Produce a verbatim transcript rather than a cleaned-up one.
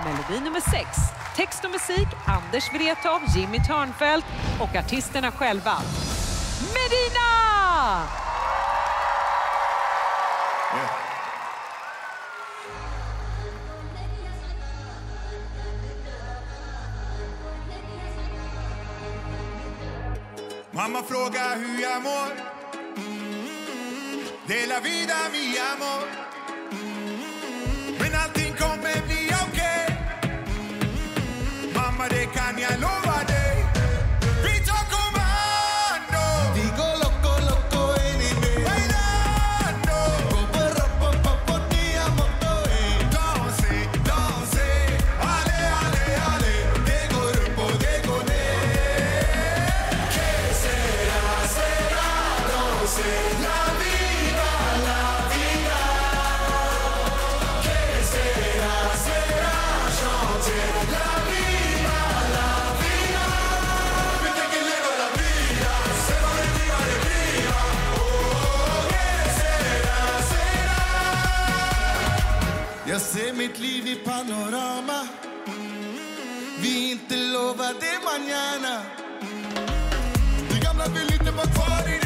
melodi nummer sex. Text och musik Anders Wrethov, Jimmy Törnfeldt och artisterna själva. Medina! Yeah. Mamma frågar hur jag mår. Mm, de la vida mi amor. Mm, men allting kommer bli okej. Okay. Mm, mamma, det kan jag lova dig. Vi tar kommando. Vi går loco, loco in i mig. Bailando. Go por ropo, popo, nia moto, eh. Danse, danse. Ale, ale, ale. Det går upp och det går ner. Que será, será, danse. La vida, la vida. Que será, será, chante. La vida, la vida. Vete que leva la vida. Se va de vida, de vida. Oh, que será, será. Jag ser mitt liv i panorama. Vi inte lovade mañana. Det gamla vill inte vara kvar i